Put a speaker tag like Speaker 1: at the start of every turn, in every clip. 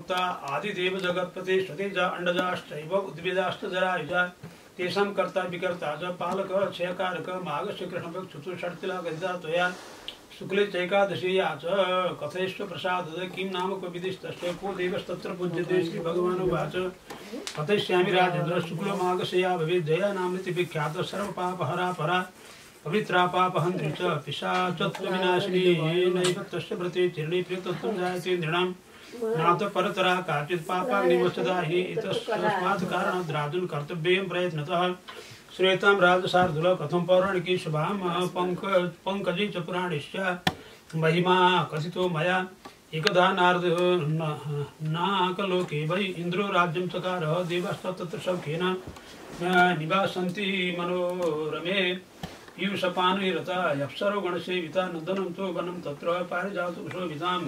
Speaker 1: आदिदेव जगत्पते स्वतेजा अंडजाश्चैव उद्भिदाश्च जरायुजा तेषां कर्ता विकर्ता च पालक क्षयकारक माघस्य कृष्णभक् चतुष्षट्तिला गदिता त्वया शुक्ले चैकादशीया च कथयश्व प्रसादद किं नाम कविदिस्तस्य को देवस्तत्र पूज्यते श्री भगवानुवाच कथयिष्यामि राजेन्द्र शुक्ल माघशया भवेत् जया नाम्निति विख्यात सर्वपापहरा परा पवित्रा पापहन्त्री च पिशाचत्वविनाशिनी नैव तस्य व्रते चिरणे प्रियतत्वं जायते नृणां नाथ परतरा काचित् पापाग्निमस्तदा हि इतस्मात् कारणात् राजन् कर्तव्यं प्रयत्नतः श्रेतां राजशार्दूल कथं पौराणिकी शुभां पंकजी च पुराणेश्च महिमा कथितो मया एकदा नारद नाकलोके वै इन्द्रो राज्यं चकारः देवास्तत्र सौख्येन निवासन्ति मनोरमे पीयूषपानैरता अप्सरो गणसेविता नन्दनं तु वनं तत्र पारिजातशोभिताम्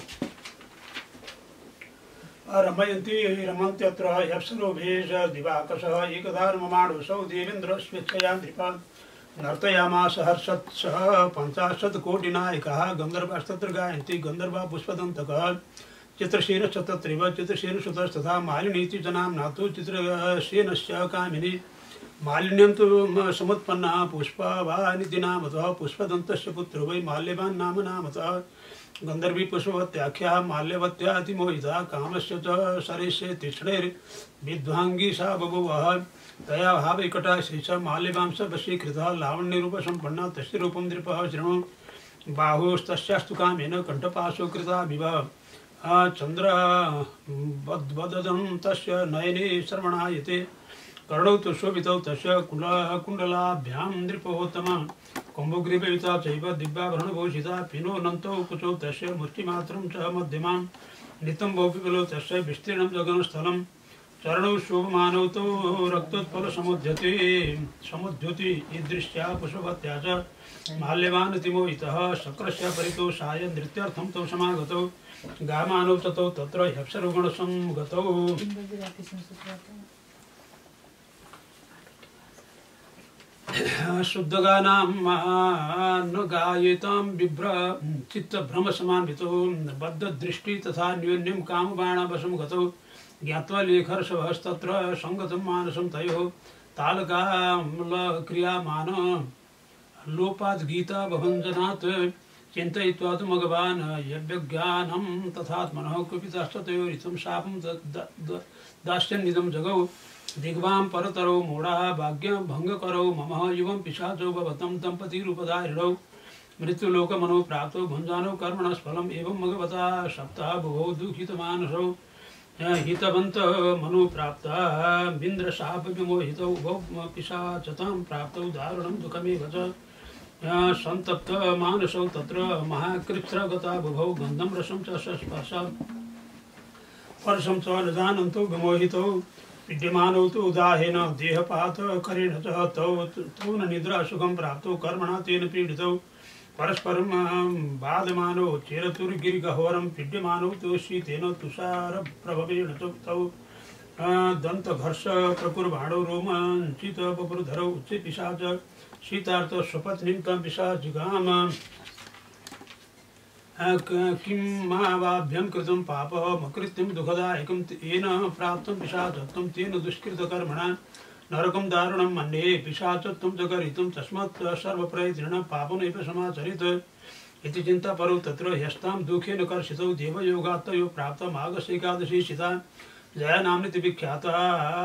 Speaker 1: रमयन्ति रमन्त्यत्र यप्सरो भेष दिवाकशः एकदा रममाणोऽसौ देवेन्द्र स्वेच्छया नृपा नर्तयामास हर्षत्सः 50 कोटिनायकाः गन्धर्वास्तत्र गायन्ति गन्धर्वा पुष्पदन्तकः चित्रसेनश्च तत्रैव चित्रसेनसुतस्तथा मालिनीति च नाम्ना तु चित्रसेनस्य कामिनी मालिन्यं तु समुत्पन्ना पुष्पवानिति नामतः पुष्पदन्तस्य पुत्रो वै माल्यवान् नामतः गंधर्वी पुष्पवत्याख्या माल्यवत्यातिमोहिता कामस्य च शरेशे तीक्ष्णैर्विद्वांगी सा बभूवः तया भावैकटाक्षी च माल्यवांस वशीकृता लावण्यरूपसम्पन्ना तस्य रूपं नृपः शृणु बाहुस्तस्यास्तु कामेन कण्ठपाशो कृता विभः चन्द्रवद्वदनं तस्य नयने श्रवणायते कर्णौ तु शोभितौ तस्य कुण्डलाभ्यां नृपोत्तमः कुम्भग्रीवयुता चैव दिव्याभरणभूषिता पिनोऽनन्तौ कुचौ तस्य मुष्टिमात्रं च मध्यमां नितम्बौ पिबलौ तस्य विस्तीर्णं गगनस्थलं चरणौ शोभमानौ तौ रक्तोत्पलसमुद्युति ईदृश्या पुष्पवत्या च माल्यवानतिमोहितः शक्रस्य परितोषाय नृत्यार्थं तौ समागतौ गामानौ ततौ तत्र ह्यप्सरोगणसंगतौ शुद्धगानां न गायेतां बिभ्र चित्तभ्रमसमान्वितो बद्धदृष्टि तथा न्यून्यं कामबाणवशं गतौ ज्ञात्वा लेखर्षभस्तत्र संगतं मानसं तयोः तालकामलक्रियामान लोपात् गीता भवञ्जनात् चिन्तयित्वा तु मघवान् यज्ञानं तथात्मनः कुपितस्ततयोरितं शापं दास्यन्निदं जगौ दिग्वां परतरौ मूढ़ा भाग्यं भंगकरौ मम युवं पिशाचो भवतं दंपतिरूपधारिणौ मृत्युलोकमनो प्राप्तो भुञ्जानो कर्मणस्फलम् एवं मघवता सप्ताह भुवौ दुःखितमानसौ हितवन्त मनो प्राप्ता बिन्द्रशाप विमोहितौ उभौ पिशाचतां प्राप्तौ दारुणं दुःखमेव च सन्तप्त मानसौ तत्र महाकृच्छ्रगता बुभौ गन्धं रसं च स्पर्शात् स्पर्शं च न जानन्तौ विमोहितौ विद्यमानौ तु उदाहेन देहपात करेण च तौ न निद्रा सुखं प्राप्तौ कर्मणा तेन पीडितौ परस्परं बाधमानौ चेरतुर्गिरिगह्वरं पीड्यमानौ तु शीतेन तुषारप्रभवेण तौ दन्तघर्ष प्रकुर्बाणौ रोमाञ्चित बपुरधरौ उच्चे पिशाच शीतार्थ स्वपत्नीं तं पिशाचिकाम किं मावाभ्यं कृतं पापमकृत्यं दुःखदायकं येन प्राप्तं पिशाचत्वं तेन दुष्कृतकर्मणा नरकं दारुणं मन्ये पिशाचत्वं च गरितं तस्मात् सर्वप्रयत्नेन पापमेव समाचरित इति चिन्तापरौ तत्र ह्यस्तां दुःखेन कर्षितौ देवयोगात् तयो प्राप्ता माघशेकादशी शिता जया नाम्नीति विख्याता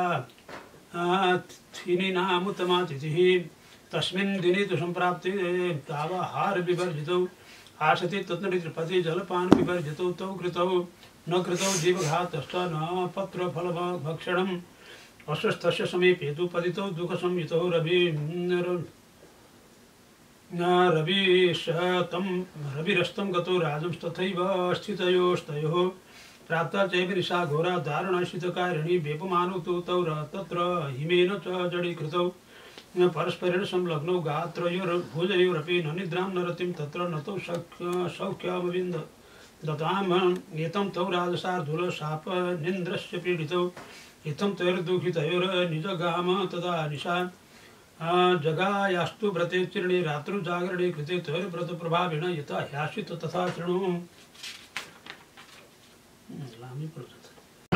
Speaker 1: थिनीनामुत्तमा तिथिः तस्मिन् दिने तु सम्प्राप्ते तावाहार विवर्जितौ आशति तत्नृपति जलपान विवर्जितौ तौ कृतौ न कृतौ जीवघातश्च न पत्रफलभक्षणम् अस्वस्थस्य समीपे तु पतितौ दुःखसंयुतौ रविरस्तं गतो राजंस्तथैव स्थितयोस्तयोः प्राप्ता चैव निशा घोरा दारुणशीतकारिणी वेपमानौ तु तौ तत्र हिमेन च जडीकृतौ परस्परेण संलग्नौ गात्रयोर्भुजयोरपि न निद्रां न रतिं तत्र न तौ सौख्यमविन्द दताम् एतं तौ राजशार्दूल शापनिन्द्रस्य पीडितौ इत्थं तैर्दुःखितयोर्निजगाम तदा निशा जगायास्तु व्रते चिरणे रात्रौ जागरणे कृते तैर्व्रतप्रभावेण यथा ह्यासीत् तथा शृणु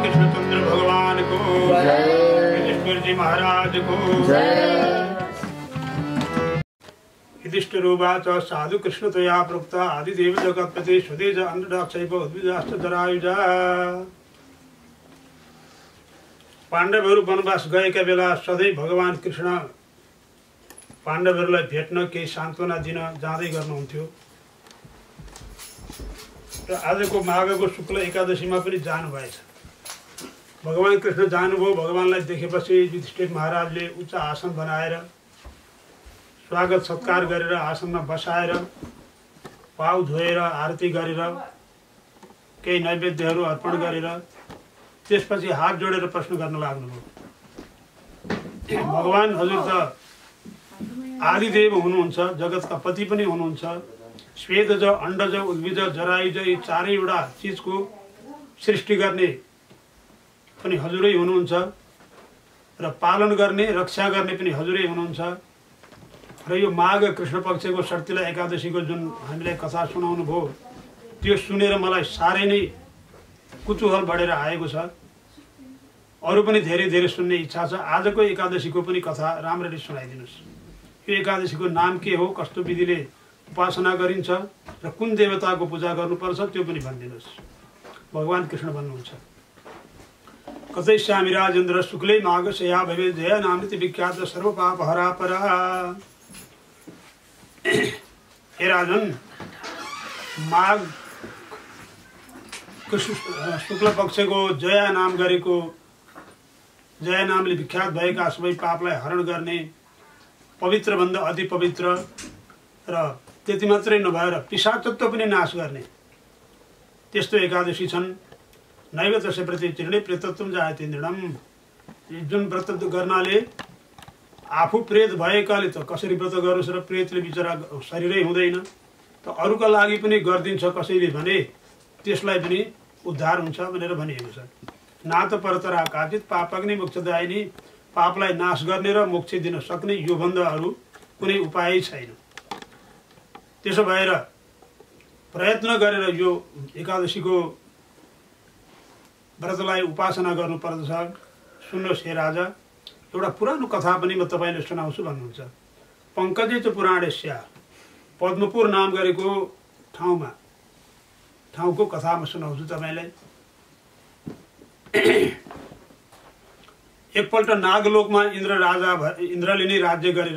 Speaker 1: कृष्णचंद्र भगवान को युधिष्ठिर जी महाराज को युधिष्ठिरोवाच साधु कृष्ण तया प्रोक्ता आदिदेव जगत्पति स्वदेज अंधदाक्षैव उद्विजाश्च जरायुजा। पाण्डवहरू वनवास गएका बेला सधैँ भगवान कृष्ण पाण्डवहरूलाई भेट्न केही सान्त्वना दिन जाँदै गर्नुहुन्थ्यो र आजको माघको शुक्ल एकादशीमा पनि जानुभएछ। भगवान कृष्ण जानुभयो। भगवानलाई देखेपछि युधिष्ठिर महाराजले उच्च आसन बनाएर स्वागत सत्कार गरेर आसनमा बसाएर पाउ धोएर आरती गरेर केही नैवेद्यहरू अर्पण गरेर त्यसपछि हात जोडेर प्रश्न गर्न लाग्नुभयो। भगवान हजुर त आदिदेव हुनुहुन्छ, जगतका पति पनि हुनुहुन्छ। श्वेतज अण्डज उद्भिज जरायुज यी चारैवटा चिजको सृष्टि गर्ने पनि हजुरै हुनुहुन्छ र पालन गर्ने रक्षा गर्ने पनि हजुरै हुनुहुन्छ। र यो माघ कृष्ण पक्षको षट्तिला एकादशीको जुन हामीलाई कथा सुनाउनु भयो त्यो सुनेर मलाई साह्रै नै कुतूहल बढेर आएको छ। अरू पनि धेरै धेरै सुन्ने इच्छा छ। आजको एकादशीको पनि कथा राम्ररी सुनाइदिनुहोस्। यो एकादशीको नाम के हो, कस्तो विधिले उपासना गरिन्छ र कुन देवताको पूजा गर्नुपर्छ त्यो पनि भनिदिनुहोस्। भगवान कृष्ण भन्नुहुन्छ कथयिष्यामि राजेन्द्र शुक्ले माघशया भवे जया नामृति विख्यात सर्वपाप हरापरा। हे राजन, माघ शुक्ल पक्षको जया नाम गरेको जया नामले विख्यात भएका सबै पापलाई हरण गर्ने पवित्र भन्दा अति पवित्र र त्यति मात्रै नभएर पिशाचत्व पनि नाश गर्ने त्यस्तो एकादशी छन्। नैव तस्य प्रति चिर्णे प्रेतत्वम जायते दृढम। जुन व्रत गर्नाले आफू प्रेत भएकाले त कसरी व्रत गरोस् र प्रेतले बिचरा शरीरै हुँदैन त अरूका लागि पनि गरिदिन्छ कसैले भने त्यसलाई पनि उद्धार हुन्छ भनेर भनिएको छ। नात परतरा काचित पापग्नि मोक्षदायिनी। पापलाई नाश गर्ने र मोक्ष दिन सक्ने योभन्दा अरू कुनै उपाय छैन। त्यसो भएर प्रयत्न गरेर यो एकादशीको व्रतलाई उपासना गर्नुपर्दछ। सुन्नुहोस् हे राजा, एउटा पुरानो कथा पनि म तपाईँले सुनाउँछु भन्नुहुन्छ। पङ्कजे च पुराणेस्या पद्मपुर नाम गरेको ठाउँको कथा म सुनाउँछु तपाईँलाई। एकपल्ट नागलोकमा इन्द्रले नै राज्य गरेर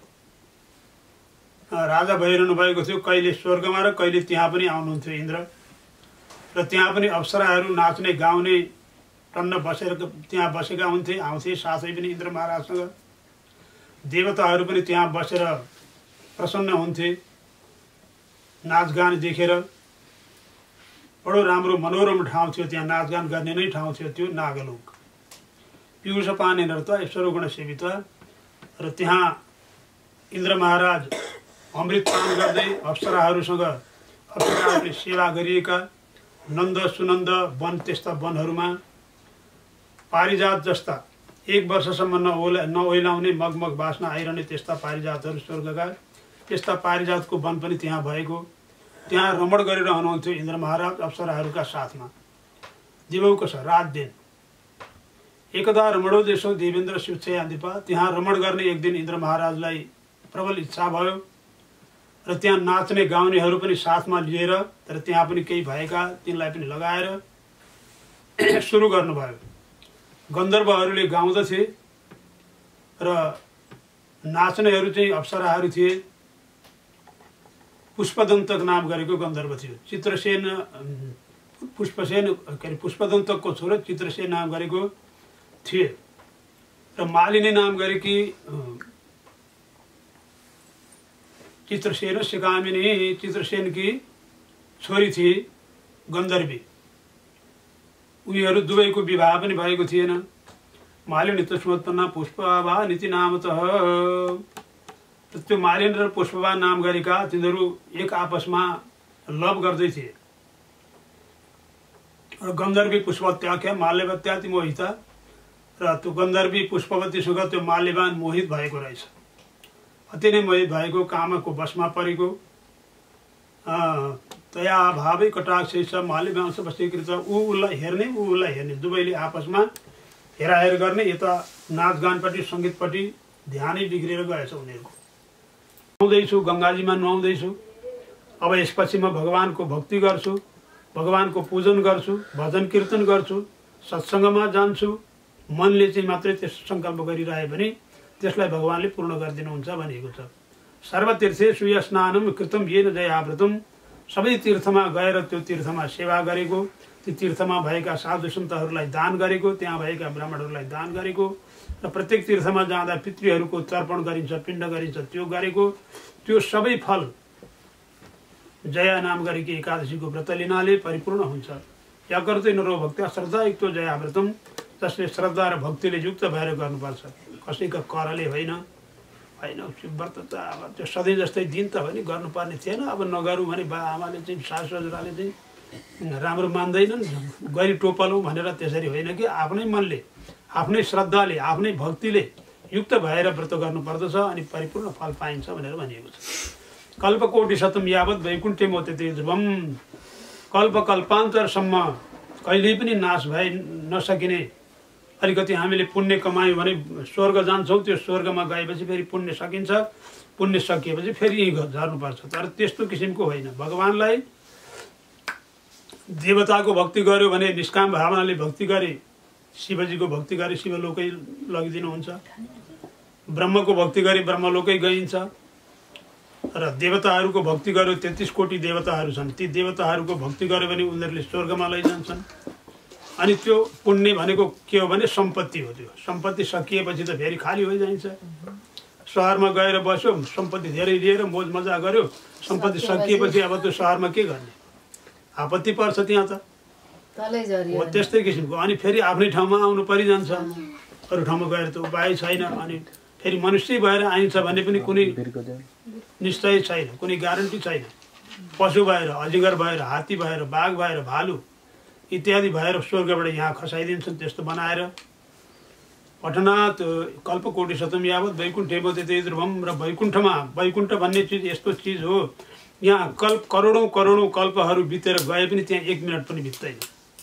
Speaker 1: राजा भइरहनु भएको थियो। कहिले स्वर्गमा र कहिले त्यहाँ पनि आउनुहुन्थ्यो इन्द्र। र त्यहाँ पनि अप्सराहरू नाच्ने गाउने टन्न बसेर त्यहाँ बसेका आउँथे साथै पनि इन्द्र महाराजसँग। देवताहरू पनि त्यहाँ बसेर प्रसन्न हुन्थे नाचगान देखेर। बडो राम्रो मनोरम ठाउँ थियो, त्यहाँ नाचगान गर्ने नै ठाउँ थियो त्यो नागलोक। पीयूष पाने नर्त ईश्वर गुण सेवित। र त्यहाँ इन्द्र महाराज अमृत पान गर्दै अप्सराहरूसँग अप्सराहरूले सेवा गरिएका नन्द सुनन्द वन त्यस्ता वनहरूमा पारिजात जस्ता एक वर्षसम्म नओइलाउने मगमग बास्ना आइरहने त्यस्ता पारिजातहरू स्वर्गका त्यस्ता पारिजातको वन पनि त्यहाँ भएको। त्यहाँ रमण गरिरहनुहुन्थ्यो इन्द्र महाराज अप्सराहरूका साथमा। दिवौक छ रात दिन। एकदा रमणो देशो देवेन्द्र शिवच्छयादिपा। त्यहाँ रमण गर्ने एक दिन इन्द्र महाराजलाई प्रबल इच्छा भयो र त्यहाँ नाच्ने गाउनेहरू पनि साथमा लिएर तर त्यहाँ पनि केही भएका तिनलाई पनि लगाएर सुरु गर्नुभयो। गन्धर्वहरूले गाउँदथे र नाच्नेहरू चाहिँ अप्सराहरू थिए। पुष्पदन्तक नाम गरेको गन्धर्व थियो। पुष्पदन्तकको छोरो चित्रसेन नाम गरेको थिए र मालिनी नाम गरेकी चित्रसेन सिकामिनी चित्रसेनकी छोरी थिए गन्धर्वी। उनीहरू दुवैको विवाह पनि भएको थिएन। मालिनी तस्मोत्पन्ना पुष्पवा नीति नामतः। त्यो मालिनी र पुष्पवा नाम गरेका तिनीहरू एक आपसमा लभ गर्दै थिए। र गन्धर्वी पुष्पत्याख्या माल्यवत्याति मोहिता। र त्यो गन्धर्वी पुष्पवतीसँग त्यो माल्यवान मोहित भएको रहेछ। अति नै मोहित भएको कामको बसमा परेको। त तया भावै कटाक्षेश मालिव्यांश वशीकृत उसलाई हेर्ने दुवैले आपसमा हेराहेर गर्ने। यता नाचगानपट्टि सङ्गीतपट्टि ध्यानै बिग्रेर गएछ उनीहरूको। नुहाउँदैछु, गङ्गाजीमा नुहाउँदैछु, अब यसपछि म भगवानको भक्ति गर्छु, भगवानको पूजन गर्छु, भजन कीर्तन गर्छु, सत्सङ्गमा जान्छु। मनले चाहिँ मात्रै त्यस सङ्कल्प गरिरह्यो भने त्यसलाई भगवानले पूर्ण गरिदिनुहुन्छ भनेको छ। सर्वतीर्थेषु स्नानम कृतम येन जयाव्रतम, सबै तीर्थमा गएर त्यो तीर्थमा सेवा गरेको, त्यो तीर्थमा भएका साधु सन्तहरूलाई दान गरेको, त्यहाँ भएका ब्राह्मणहरूलाई दान गरेको, र प्रत्येक तीर्थमा जाँदा पितृहरूको तर्पण गरिन्छ, पिण्ड गरिन्छ, त्यो गरेको, त्यो सबै फल जया नाम गरेकी एकादशीको व्रत लिनाले परिपूर्ण हुन्छ। या गर्दै नरो भक्त्या श्रद्धायुक्त जयाव्रतम, जसले श्रद्धा र भक्तिले युक्त भएर गर्नुपर्छ, कसैको करले होइन। व्रत त अब त्यो सधैँ जस्तै दिन त हो नि, गर्नुपर्ने थिएन। अब नगरौँ भने बा आमाले चाहिँ सासु हजुरले चाहिँ राम्रो मान्दैनन्, गरी टोपलौँ भनेर त्यसरी होइन कि आफ्नै मनले, आफ्नै श्रद्धाले, आफ्नै भक्तिले युक्त भएर व्रत गर्नुपर्दछ अनि परिपूर्ण फल पाइन्छ भनेर भनिएको छ। कल्पकोटि शतम यावत वैकुण्ठे मोते ध्रुवम, कल्पकल्पान्तरसम्म कहिल्यै पनि नाश भए नसकिने अलिकति हामीले पुण्य कमायौँ भने स्वर्ग जान्छौँ। त्यो स्वर्गमा गएपछि फेरि पुण्य सकिन्छ, पुण्य सकिएपछि फेरि यहीँ झर्नुपर्छ। तर त्यस्तो किसिमको होइन। भगवानलाई देवताको भक्ति गर्यो भने निष्काम भावनाले भक्ति गरे, शिवजीको भक्ति गरे शिवलोकै लगिदिनुहुन्छ, ब्रह्मको भक्ति गरे ब्रह्मलोकै गइन्छ, र देवताहरूको भक्ति गर्यो 33 कोटी देवताहरू छन्, ती देवताहरूको भक्ति गर्यो भने उनीहरूले स्वर्गमा लैजान्छन्। अनि त्यो पुण्य भनेको के हो भने सम्पत्ति हो। त्यो सम्पत्ति सकिएपछि त फेरि खाली भइजान्छ। सहरमा गएर बस्यो, सम्पत्ति धेरै लिएर मोज मजा गर्यो, सम्पत्ति सकिएपछि अब त्यो सहरमा के गर्ने, आपत्ति पर्छ त्यहाँ त हो। त्यस्तै किसिमको अनि फेरि आफ्नै ठाउँमा आउनु परिजान्छ, अरू ठाउँमा गएर त उपाय छैन। अनि फेरि मनुष्य भएर आइन्छ भने पनि कुनै निश्चय छैन, कुनै ग्यारेन्टी छैन। पशु भएर, अजिङ्गर भएर, हात्ती भएर, बाघ भएर, भालु इत्यादि भएर स्वर्गबाट यहाँ खसाइदिन्छन्। त्यस्तो बनाएर पठनात् कल्पकोटि शतम यावत वैकुण्ठे मोते ध्रुवम, र वैकुण्ठमा, वैकुण्ठ भन्ने चिज यस्तो चिज हो यहाँ करोडौँ करोडौँ कल्पहरू बितेर गए पनि त्यहाँ 1 मिनट पनि बित्दैन।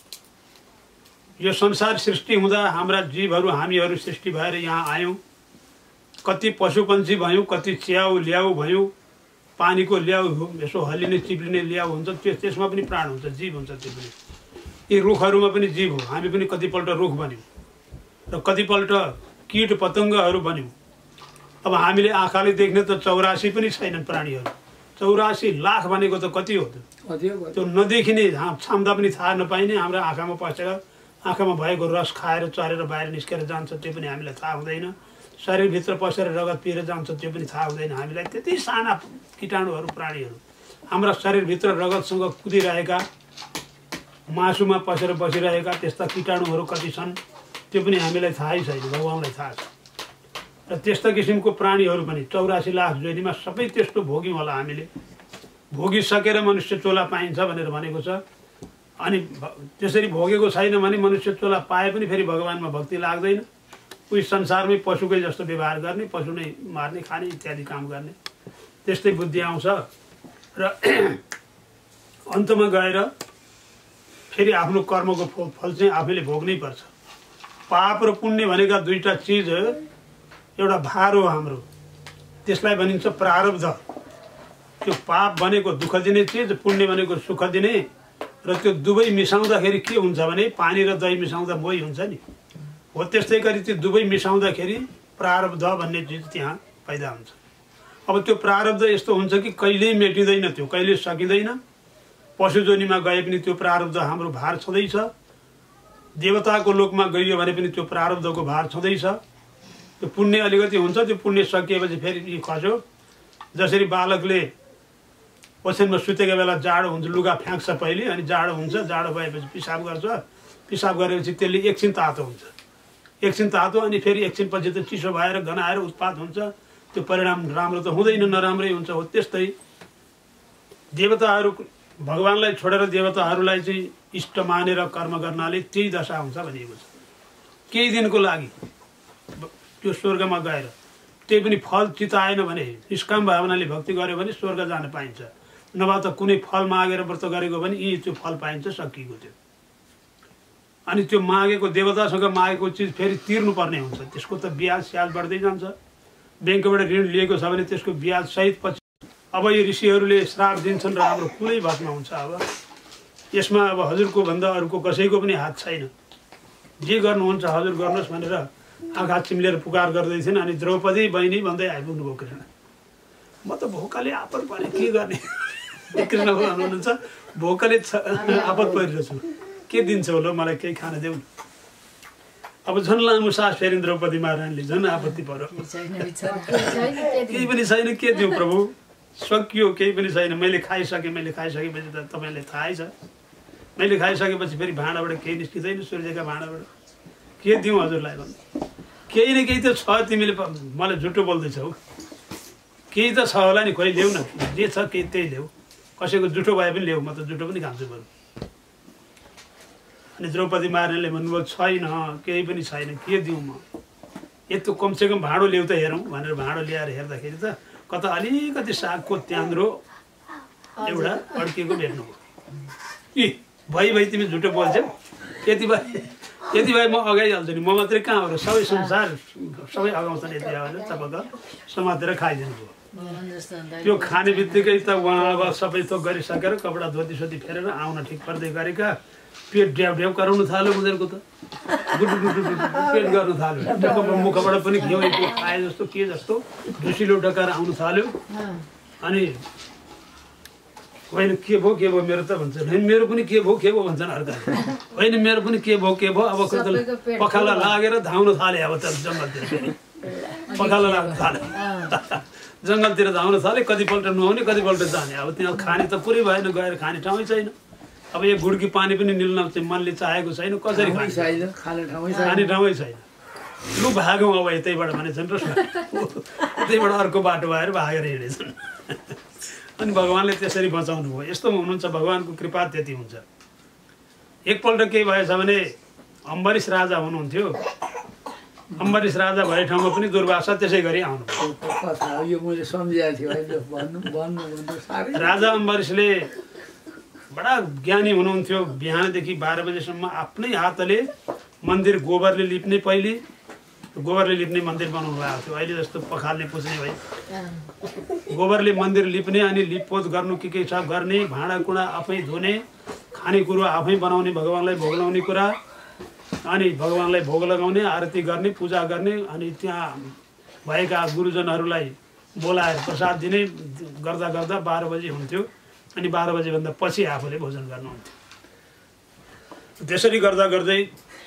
Speaker 1: यो संसार सृष्टि हुँदा हाम्रा जीवहरू, हामीहरू सृष्टि भएर यहाँ आयौँ। कति पशुपन्छी भयौँ, कति च्याउ ल्याउ भयौँ, पानीको ल्याउ, यसो हल्लिने चिप्लिने ल्याउ हुन्छ, त्यसमा पनि प्राण हुन्छ, जीव हुन्छ। त्यो पनि यी रुखहरूमा पनि जीव हो। हामी पनि कतिपल्ट रुख बन्यौँ र कतिपल्ट कीट पतङ्गहरू बन्यौँ। अब हामीले आँखाले देख्ने त 84 पनि छैनन् प्राणीहरू। 84 लाख भनेको त कति हो त्यो नदेखिने, छाम्दा पनि थाहा नपाइने, हाम्रो आँखामा पसेर आँखामा भएको रस खाएर चरेर बाहिर निस्केर जान्छ, त्यो पनि हामीलाई थाहा हुँदैन। शरीरभित्र पसेर रगत पिएर जान्छ, त्यो पनि थाहा हुँदैन हामीलाई। त्यति साना कीटाणुहरू, प्राणीहरू हाम्रा शरीरभित्र रगतसँग कुदिरहेका, मासुमा पसेर बसिरहेका त्यस्ता कीटाणुहरू कति छन् त्यो पनि हामीलाई थाहै छैन, भगवानलाई थाहा छ। र त्यस्ता किसिमको प्राणीहरू पनि 84 लाख जोनीमा सबै त्यस्तो भोग्यौँ होला हामीले। भोगिसकेर मनुष्य चोला पाइन्छ भनेर भनेको छ। अनि त्यसरी भोगेको छैन भने मनुष्य चोला पाए पनि फेरि भगवानमा भक्ति लाग्दैन। उही संसारमै पशुकै जस्तो व्यवहार गर्ने, पशु नै मार्ने, खाने इत्यादि काम गर्ने, त्यस्तै बुद्धि आउँछ। र अन्तमा गएर फेरि आफ्नो कर्मको फल चाहिँ आफैले भोग्नै पर्छ। पाप र पुण्य भनेका दुईटा चिज, एउटा भार हो हाम्रो, त्यसलाई भनिन्छ प्रारब्ध। त्यो पाप भनेको दुःख दिने चिज, पुण्य भनेको सुख दिने, र त्यो दुवै मिसाउँदाखेरि के हुन्छ भने पानी र दही मिसाउँदा मोही हुन्छ नि हो। त्यस्तै गरी त्यो दुवै मिसाउँदाखेरि प्रारब्ध भन्ने चिज त्यहाँ पैदा हुन्छ। अब त्यो प्रारब्ध यस्तो हुन्छ कि कहिल्यै मेटिँदैन, त्यो कहिले सकिँदैन। पशु जोनीमा गए पनि त्यो प्रारब्ध हाम्रो भार छँदैछ, देवताको लोकमा गइयो भने पनि त्यो प्रारब्धको भार छँदैछ। त्यो पुण्य अलिकति हुन्छ, त्यो पुण्य सकिएपछि फेरि खस्यो। जसरी बालकले ओछ्यानमा सुतेको बेला जाडो हुन्छ, लुगा फ्याँक्छ पहिले, अनि जाडो हुन्छ, जाडो भएपछि पिसाब गर्छ, पिसाब गरेपछि त्यसले एकछिन तातो हुन्छ, एकछिन तातो, अनि फेरि एकछिन पछि त चिसो भएर गनाएर उत्पात हुन्छ। त्यो परिणाम राम्रो त हुँदैन, नराम्रै हुन्छ। हो त्यस्तै देवताहरू, भगवानलाई छोडेर देवताहरूलाई चाहिँ इष्ट मानेर कर्म गर्नाले त्यही दशा हुन्छ भनिएको छ। केही दिनको लागि त्यो स्वर्गमा गएर त्यही पनि फल चिताएन भने, निष्काम भावनाले भक्ति गर्यो भने स्वर्ग जान पाइन्छ। नभए त कुनै फल मागेर व्रत गरेको भने यी त्यो फल पाइन्छ सकिएको थियो। अनि त्यो मागेको देवतासँग मागेको चिज फेरि तिर्नुपर्ने हुन्छ, त्यसको त ब्याज स्याज बढ्दै जान्छ। ब्याङ्कबाट ऋण लिएको छ भने त्यसको ब्याज सहित पछि अब यो ऋषिहरूले श्राप दिन्छन् र हाम्रो कुनै भस्म हुन्छ। अब यसमा अब हजुरको भन्दा अरूको कसैको पनि हात छैन। जे गर्नुहुन्छ हजुर गर्नुहोस् भनेर आँखा चिम्लेर पुकार गर्दै थिइन्। अनि द्रौपदी बहिनी भन्दै आइपुग्नुभयो कृष्ण। म त भोकाले आपत परेँ, के गर्ने? कृष्ण भगवान हुनुहुन्छ भोकाले आपत परिरहेको छु, के दिन्छ होला मलाई, केही खान देऊ। अब झन् लामो सास फेरि द्रौपदी महारानीले झन् आपत्ति पर्यो। केही पनि छैन, के दिउँ प्रभु, सकियो, केही पनि छैन। मैले खाइसकेपछि त तपाईँलाई थाहै छ, मैले खाइसकेपछि फेरि भाँडाबाट केही निस्किँदैन, सूर्यका भाँडाबाट के दिउँ हजुरलाई भन्नु। केही न केही त छ, तिमीले मलाई झुटो बोल्दैछौ, केही त छ होला नि, खोइ ल्याऊ न, जे छ केही त्यही ल्याऊ, कसैको जुठो भए पनि ल्याऊ, म त जुठो पनि खान्छु बरु। अनि द्रौपदी महारानीले भन्नुभयो छैन, केही पनि छैन, के दिउँ म, यत्रो कमसेकम भाँडो ल्याउ त हेरौँ भनेर भाँडो ल्याएर हेर्दाखेरि त कता अलिकति सागको त्यान्द्रो एउटा अड्किएको भेट्नुभयो। कि भाइ तिमी झुटो बोल्छौ, यति भए म अगाइहाल्छु नि, म मात्रै कहाँ हो र, सबै संसार सबै अगाउँछन्, यति आएर चपक्क समातेर खाइदिनु भयो। त्यो खाने बित्तिकै त उहाँ अब सबै थोक गरिसकेर कपडा धोती फेरेर आउन ठिक पर्दै गरेका पेट ड्याउ कराउनु थाल्यो उनीहरूको त, पेट गर्नु थाल्यो, मुखबाट पनि घिउ खाए जस्तो के जस्तो ढुसिलो डकाएर आउनु थाल्यो। अनि होइन के भयो मेरो त भन्छ, मेरो पनि के भयो भन्छन् अर्काले, होइन मेरो पनि के भयो, अब पखाला लागेर धाउन थाले। अब त जङ्गलतिर फेरि पखाला लाग्न थाल्यो, जङ्गलतिर धाउन थाले, कतिपल्ट नुहाउने कतिपल्ट जाने। अब त्यहाँ खाने त पुरै भएन, गएर खाने ठाउँै छैन। अब एक गुड्की पानी पनि निल्न चाहिँ मनले चाहेको छैन, कसरी खाने ठाउँै छैन। लु भागौँ अब यतैबाट भनेछन् र यतैबाट अर्को बाटो भएर भागेर हिँडेछन्। अनि भगवान्ले त्यसरी बचाउनु भयो। यस्तो हुनुहुन्छ, भगवान्को कृपा त्यति हुन्छ। एकपल्ट के भएछ भने अम्बरीश राजा हुनुहुन्थ्यो, अम्बरीश राजा भए ठाउँमा पनि दुर्वासा त्यसै गरी आउनुभयो। राजा अम्बरीशले बडा ज्ञानी हुनुहुन्थ्यो, बिहानदेखि 12 बजेसम्म आफ्नै हातले मन्दिर गोबरले लिप्ने, पहिले गोबरले लिप्ने मन्दिर बनाउनु भएको थियो, अहिले जस्तो पखाल्ने पुज्ने भए गोबरले मन्दिर लिप्ने, अनि लिपपोत गर्नु के छ गर्ने, भाँडाकुँडा आफै धुने, खानेकुरो आफै बनाउने, भगवान्लाई भोग लगाउने कुरा, अनि भगवान्लाई भोग लगाउने, आरती गर्ने, पूजा गर्ने, अनि त्यहाँ भएका गुरुजनहरूलाई बोलाएर प्रसाद दिने गर्दा गर्दा 12 बजे हुन्थ्यो। अनि 12 बजेभन्दा पछि आफूले भोजन गर्नुहुन्थ्यो। त्यसरी गर्दा गर्दै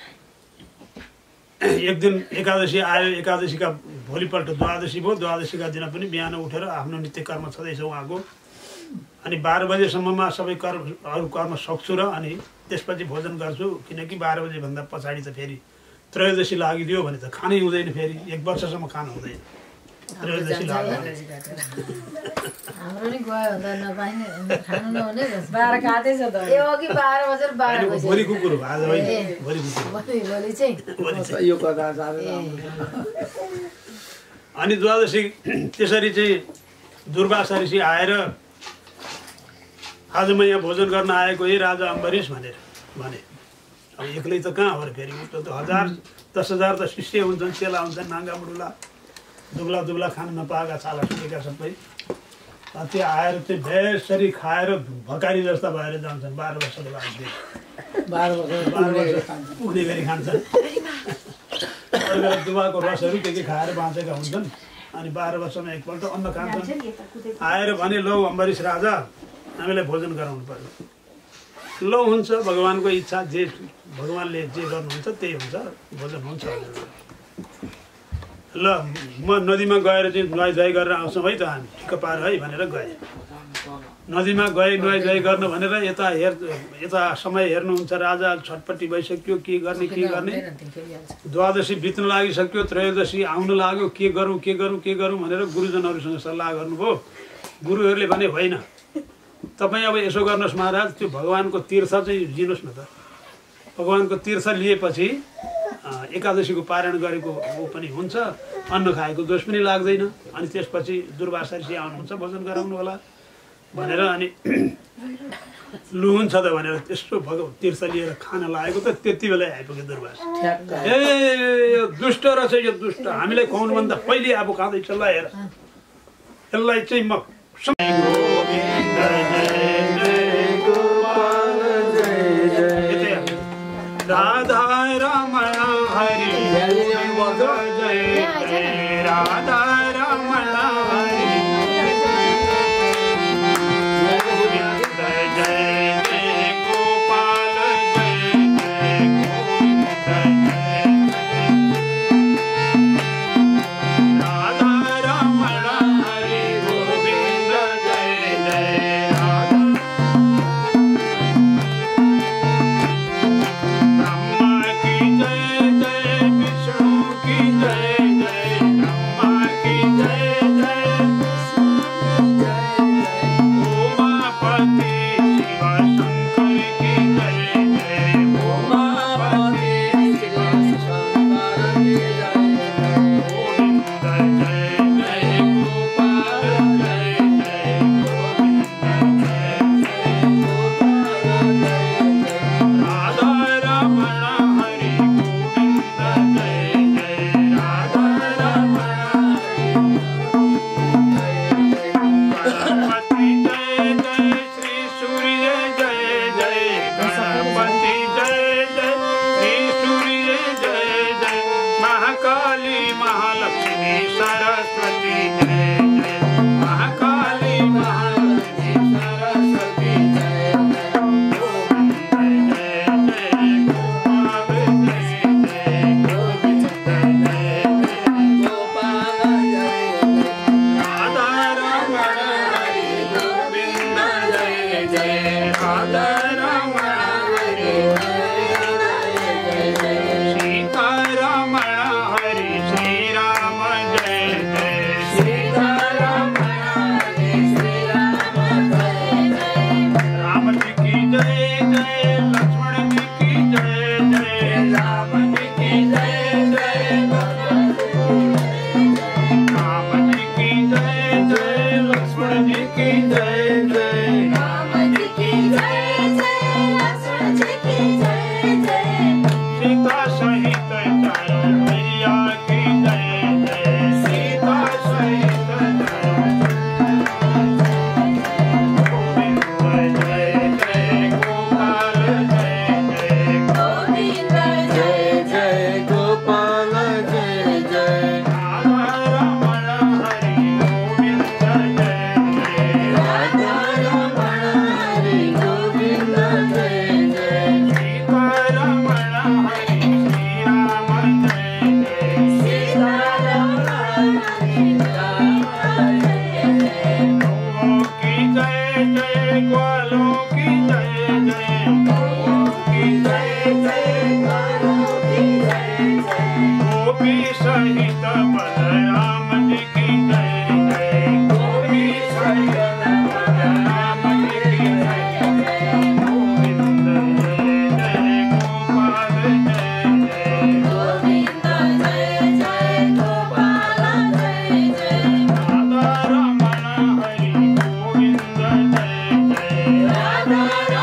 Speaker 1: एक दिन एकादशी आयो, एकादशीका भोलिपल्ट द्वादशी भयो, द्वादशीका दिन पनि बिहान उठेर आफ्नो नित्य कर्म छँदैछ उहाँको। अनि 12 बजेसम्ममा सबै अरू कर्म सक्छु र अनि त्यसपछि भोजन गर्छु, किनकि 12 बजेभन्दा पछाडि त फेरि त्रयोदशी लागिदियो भने त खानै हुँदैन, फेरि 1 वर्षसम्म खानु हुँदैन। त्रयोदशी लाग्यो
Speaker 2: हाम्रो नि गयो भन्दा नपाइने, खानु नहुने 12 काटेछ त, ए हो कि 12 बजेर 12 बजे
Speaker 1: भोलि कुकुर आज होइन, भोलि
Speaker 2: चाहिँ
Speaker 3: यो कथा साह्रै
Speaker 1: अनि द्वादशी त्यसरी चाहिँ दुर्वासा ऋषि आएर आज म यहाँ भोजन गर्न आएको है राजा अम्बरीश भनेर भने। अब एक्लै त कहाँ हो र, फेरि त 10,000 त शिष्य हुन्छन्, चेला हुन्छन्, नाङ्गा बुढुला, दुब्ला खान नपाएका छाला सुकेका सबै, त्यो आएर चाहिँ बेसरी खाएर भकारी जस्ता भएर जान्छन्। 12 वर्षको लागि 12 वर्ष पुग्ने गरी खान्छन्, दुवाको रसहरू के खाएर बाँचेका हुन्छन्। अनि 12 वर्षमा एकपल्ट अन्न खान्छन्। आएर भने लौ अम्बरीश राजा हामीलाई भोजन गराउनु पर्यो। ल हुन्छ, भगवान्को इच्छा, जे भगवान्ले जे गर्नुहुन्छ त्यही हुन्छ, भोजन हुन्छ। ल म नदीमा गएर चाहिँ नुहाइधुवाइ गरेर आउँछौँ है त, हामी ठिक्क पार है भनेर गएँ। नदीमा गए नुहाइधुवाइ गर्न भनेर यता समय हेर्नुहुन्छ, राजा छटपट्टि भइसक्यो, के गर्ने। द्वादशी बित्न लागिसक्यो, त्रयोदशी आउन लाग्यो, के गरौँ भनेर गुरुजनहरूसँग सल्लाह गर्नुभयो। गुरुहरूले भने होइन, तपाईँ अब यसो गर्नुहोस् महाराज, त्यो भगवान्को तीर्थ चाहिँ लिनुहोस् न त। भगवान्को तीर्थ लिएपछि एकादशीको पारायण गरेको ऊ पनि हुन्छ, अन्न खाएको दोष पनि लाग्दैन। अनि त्यसपछि दुर्वासा ऋषि आउनुहुन्छ, भोजन गराउनु होला। भनेर अनि लु हुन्छ त भनेर त्यस्तो तीर्थ लिएर खान लागेको त त्यति बेला आइपुग्यो दूरभाष। ए यो दुष्ट रहेछ यो दुष्ट, हामीलाई खुवाउनुभन्दा पहिले अब खाँदैछ ल हेर, यसलाई चाहिँ म राधा रमण हरि जय राधा रमण हरि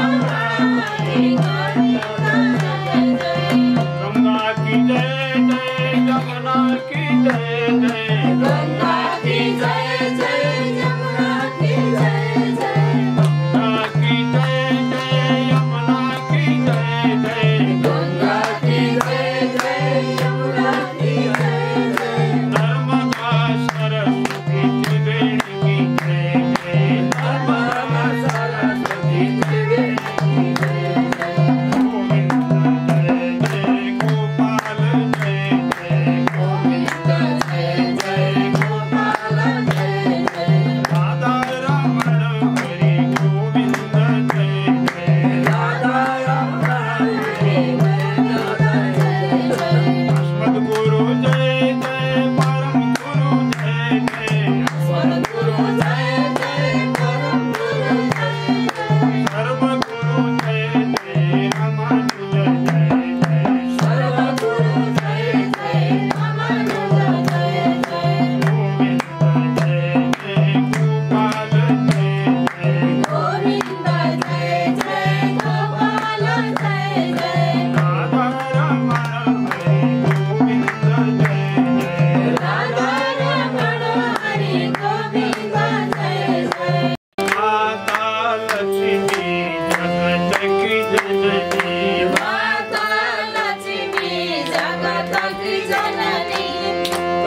Speaker 4: Jaya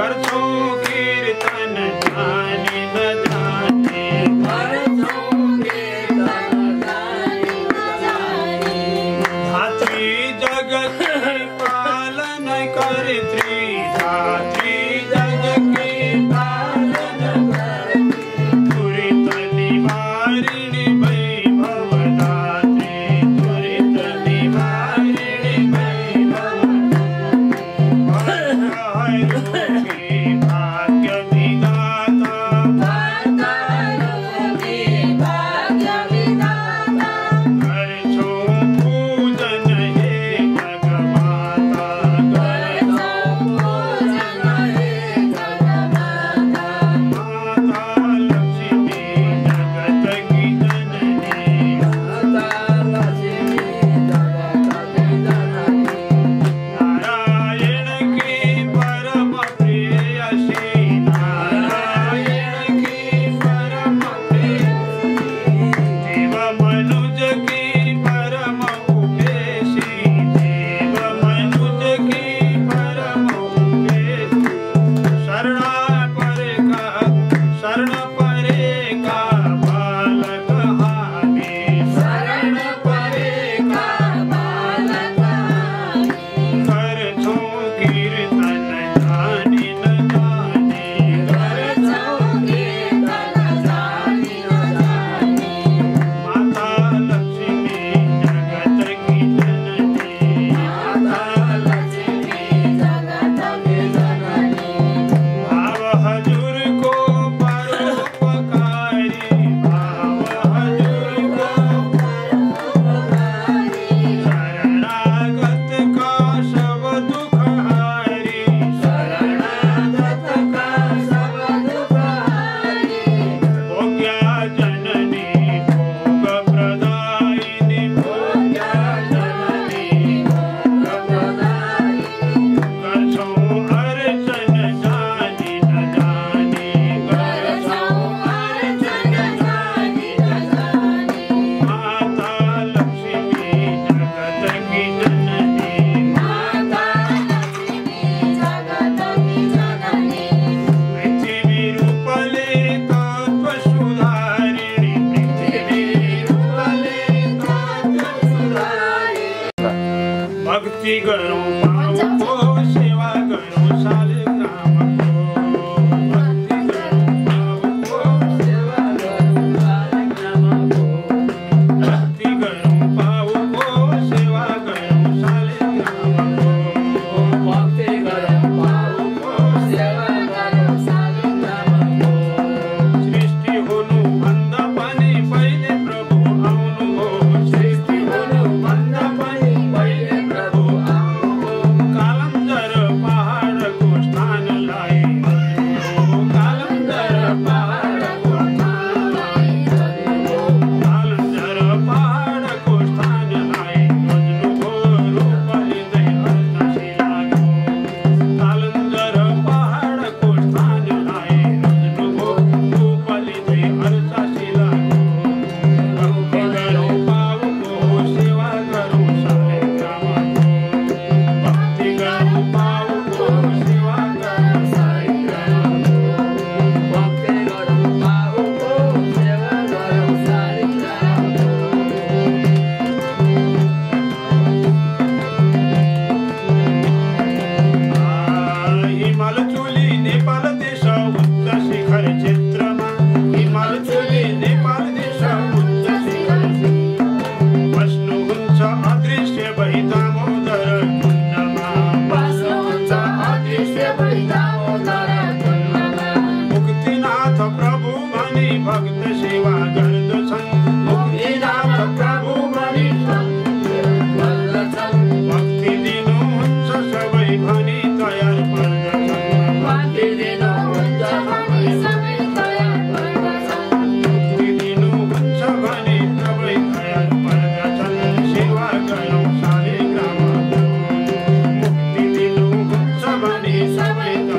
Speaker 4: Sabay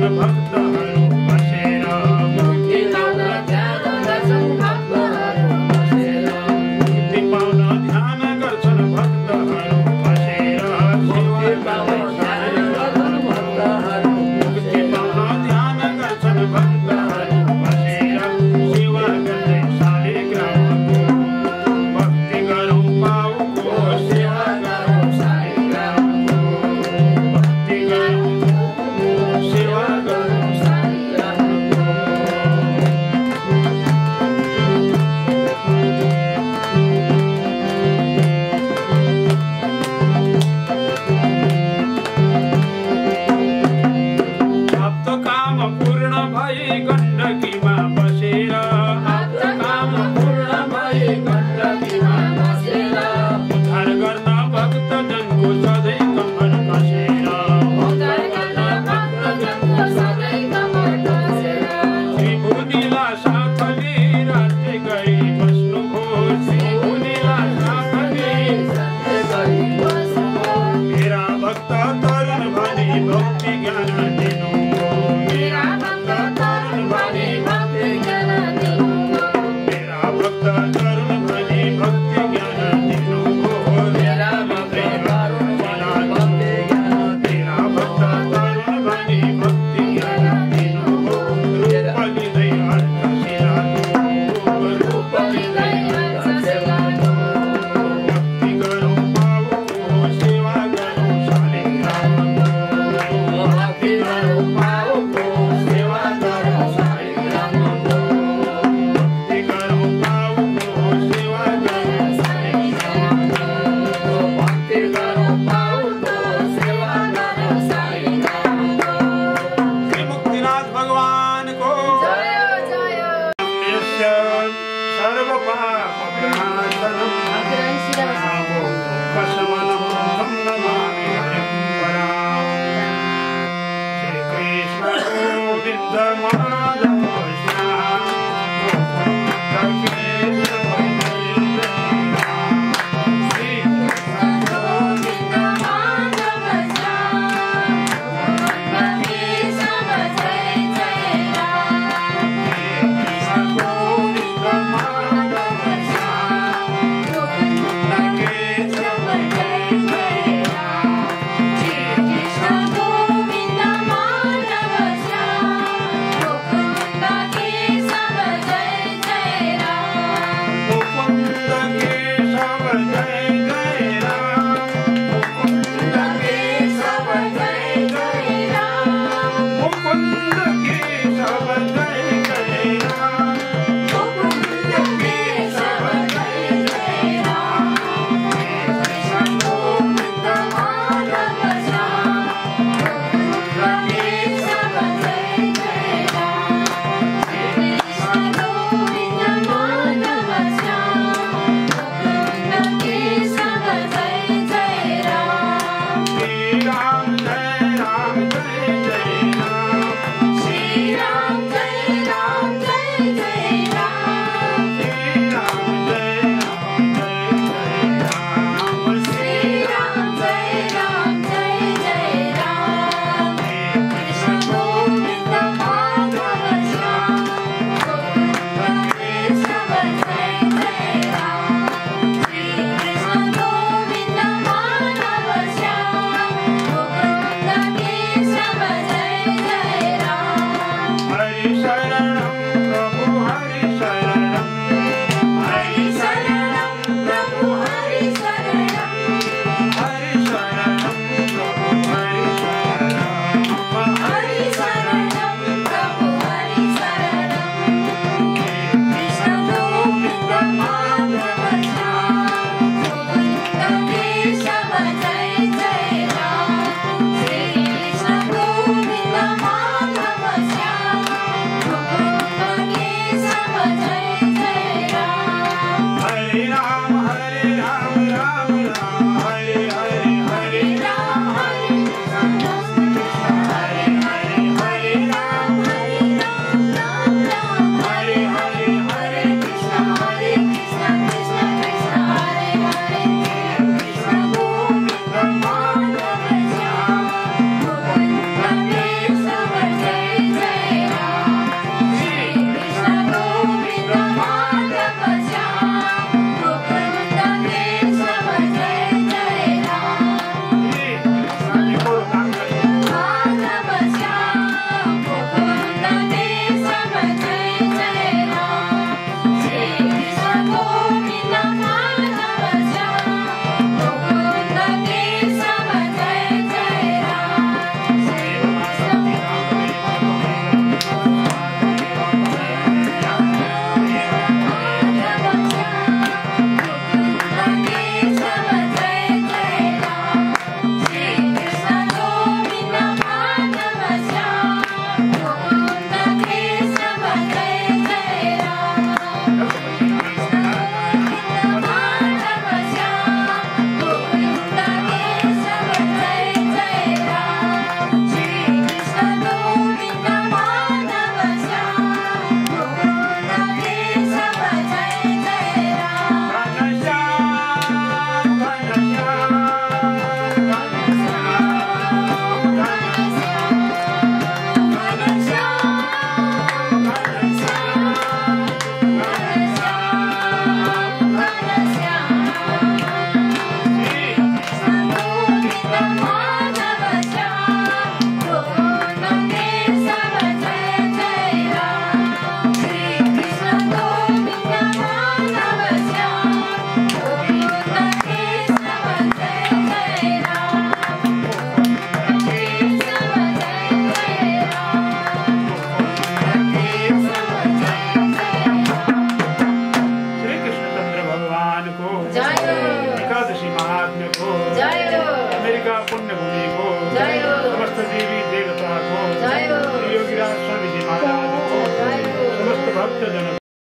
Speaker 1: भक्तहरू बसेर
Speaker 2: मुक्ति पाउन ध्यान गर्छन् भक्तहरू बसेर
Speaker 1: मुक्ति पाउन ध्यान गर्छन् भक्तहरू बसेर
Speaker 3: मुक्ति पाउन ध्यान गर्छन् भक्तहरू
Speaker 1: मुक्ति पाउन ध्यान गर्छन् भक्तहरू बसेर सेवा गर्दै शालिग्रामको भक्ति गरौँ पाउको
Speaker 2: सेवा गरौँ शालिग्रामको
Speaker 1: भक्ति गरौँ सेवा गरौँ
Speaker 2: शालिग्रामको
Speaker 1: आप्त काम पूर्ण भई गण्डकीमा बसेर
Speaker 2: आप्त काम पूर्ण भई गण्डकीमा बसेर
Speaker 1: उद्धार गर्न भक्तजनको सधैँ कम्मर कसेर
Speaker 2: उद्धार गर्न भक्तजनको सधैँ कमर कसेर
Speaker 1: श्रीभुनिला साथले राज्य गरी बस्नुभयो श्रीभुनिला साथले
Speaker 2: सत्य गरी बस्नुभयो
Speaker 1: मेरा भक्त तरुण भनी भक्ति ज्ञान दिनुभयो
Speaker 2: मेरा भक्त तरुण भनी भक्ति ज्ञान दिनुभयो
Speaker 1: मेरा भक्त तरुण भनी भक्ति ज्ञान दिनुभयो
Speaker 3: मेरा भक्त तरुण भनी भक्ति ज्ञान
Speaker 1: मेरा भक्त तरुण भनी भक्ति ज्ञान दिनुभयो रूप लिँदै अर्थ शिलाको
Speaker 2: रूप लिँदै अर्थ शिलाको
Speaker 1: भक्ति गरौँ पाउको सेवा गरौँ शालिग्रामको
Speaker 3: भक्ति गरौँ पाउको
Speaker 2: सेवा गरौँ शालिग्रामको
Speaker 1: भक्ति गरौँ पाउको सेवा गरौँ शालिग्रामको
Speaker 3: भक्ति गरौँ
Speaker 2: पाउको सेवा गरौँ शालिग्रामको
Speaker 1: श्री मुक्तिनाथ भगवानको
Speaker 2: जय जय
Speaker 1: यस्य सर्वपापप्रणाशनम् नामोपशमनं तं नमामि हरिं पराम्। श्रीकृष्ण गोविन्द माधव श्याम गोविन्द केशव श्रीकृष्ण
Speaker 2: गोविन्द माधव श्याम गोविन्द केशव जय जय राम
Speaker 1: कृष्ण गोविन्द माधव श्याम
Speaker 2: गोविन्द केशव जय जय राम श्री कृष्ण गोविन्द माधव श्याम गोविन्द केशव जय जय राम
Speaker 1: महात्म्यको
Speaker 2: जय हो
Speaker 1: अमेरिका पुण्यभूमिको
Speaker 2: जय हो
Speaker 1: समस्त देवी देवताको
Speaker 2: जय हो
Speaker 1: योगीराज स्वामीजी महाराजको
Speaker 2: जय हो
Speaker 1: समस्त भक्तजन